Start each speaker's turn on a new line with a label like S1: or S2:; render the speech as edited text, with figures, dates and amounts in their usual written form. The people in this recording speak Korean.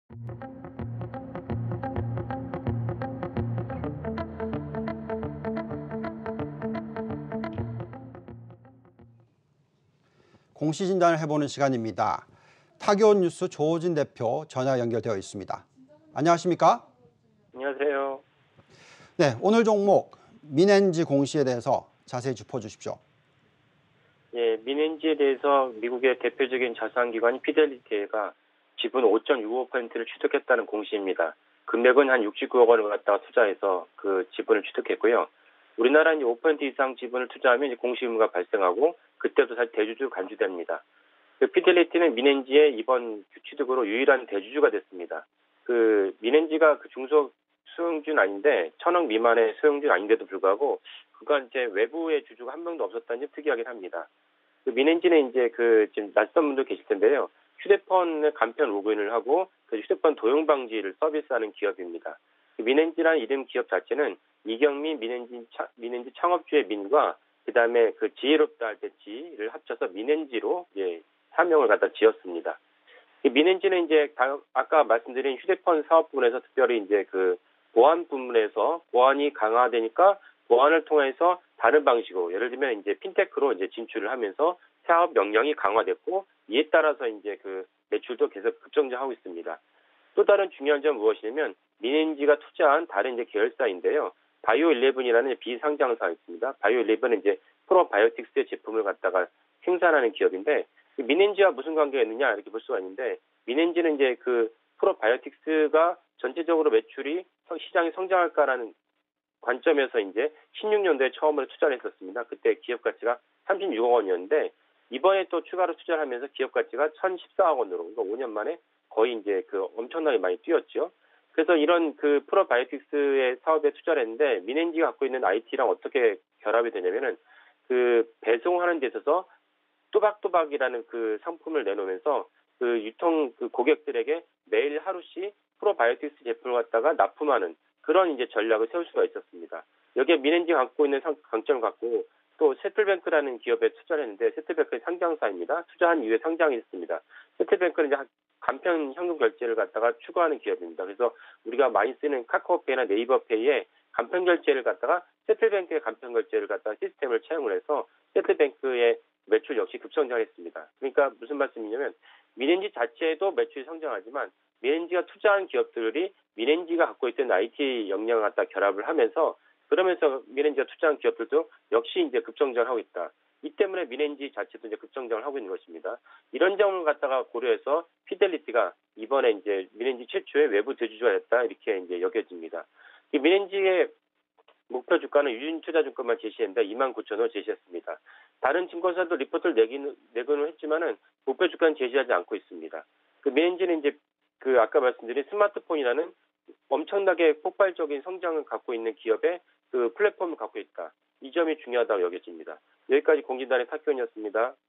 S1: 공시진단을 해보는 시간입니다. 타교온 뉴스 조호진 대표 전화 연결되어 있습니다. 안녕하십니까?
S2: 안녕하세요.
S1: 네, 오늘 종목 민엔지 공시에 대해서 자세히 짚어주십시오.
S2: 예, 민엔지에 대해서 미국의 대표적인 자산기관 피델리티가 지분 5.65%를 취득했다는 공시입니다. 금액은 한 69억 원을 갖다가 투자해서 그 지분을 취득했고요. 우리나라는 5% 이상 지분을 투자하면 공시 의무가 발생하고 그때도 사실 대주주 간주됩니다. 그 피델리티는 민엔지의 이번 취득으로 유일한 대주주가 됐습니다. 그 민엔지가 그 중소 수용주는 아닌데 1,000억 미만의 수용주는 아닌데도 불구하고 그간 이제 외부의 주주가 한 명도 없었다는 게 특이하긴 합니다. 그 민엔지는 이제 그 지금 낯선 분들 계실 텐데요. 휴대폰에 간편 로그인을 하고 그 휴대폰 도용 방지를 서비스하는 기업입니다. 그 민엔지라는 이름 기업 자체는 이경미 민엔지 창업주의 민과 그다음에 그 지혜롭다 할 때 지를 합쳐서 민엔지로 이제 사명을 갖다 지었습니다. 민엔지는 이제 아까 말씀드린 휴대폰 사업 부분에서 특별히 이제 그 보안 부문에서 보안이 강화되니까 보안을 통해서 다른 방식으로 예를 들면 이제 핀테크로 이제 진출을 하면서 사업 역량이 강화됐고 이에 따라서 이제 그 매출도 계속 급성장하고 있습니다. 또 다른 중요한 점은 무엇이냐면 민엔지가 투자한 다른 이제 계열사인데요. 바이오11이라는 비상장사가 있습니다. 바이오11은 이제 프로바이오틱스의 제품을 갖다가 생산하는 기업인데 민엔지와 무슨 관계가 있느냐 이렇게 볼 수가 있는데 민엔지는 이제 그 프로바이오틱스가 전체적으로 매출이 시장이 성장할까라는 관점에서 이제 16년도에 처음으로 투자를 했었습니다. 그때 기업 가치가 36억 원이었는데 이번에 또 추가로 투자를 하면서 기업 가치가 1,014억 원으로 그러니까 5년 만에 거의 이제 그 엄청나게 많이 뛰었죠. 그래서 이런 그 프로바이오틱스의 사업에 투자를 했는데 민엔지가 갖고 있는 IT랑 어떻게 결합이 되냐면은 그 배송하는 데 있어서 또박또박이라는 그 상품을 내놓으면서 그 유통 그 고객들에게 매일 하루씩 프로바이오틱스 제품을 갖다가 납품하는 그런 이제 전략을 세울 수가 있었습니다. 여기에 민엔지가 갖고 있는 강점을 갖고 또 세틀뱅크라는 기업에 투자를 했는데 세틀뱅크의 상장사입니다. 투자한 이후에 상장했습니다. 세틀뱅크는 이제 간편 현금 결제를 갖다가 추구하는 기업입니다. 그래서 우리가 많이 쓰는 카카오페이나 네이버페이에 간편 결제를 갖다가 세틀뱅크의 간편 결제를 갖다가 시스템을 채용을 해서 세틀뱅크의 매출 역시 급성장했습니다. 그러니까 무슨 말씀이냐면 민엔지 자체도 매출이 성장하지만 민엔지가 투자한 기업들이 민엔지가 갖고 있던 IT 역량을 갖다 결합을 하면서 그러면서 민엔지가 투자한 기업들도 역시 이제 급성장을 하고 있다. 이 때문에 민엔지 자체도 이제 급성장을 하고 있는 것입니다. 이런 점을 갖다가 고려해서 피델리티가 이번에 이제 민엔지 최초의 외부 대주주가 됐다 이렇게 이제 여겨집니다. 이 민엔지의 목표 주가는 유진투자증권만 제시했는데 29,000원 제시했습니다. 다른 증권사도 리포트를 내고는 했지만은 목표 주가는 제시하지 않고 있습니다. 그 민엔지는 이제 그 아까 말씀드린 스마트폰이라는 엄청나게 폭발적인 성장을 갖고 있는 기업의 그 플랫폼을 갖고 있다. 이 점이 중요하다고 여겨집니다. 여기까지 공진단의 탁현이었습니다.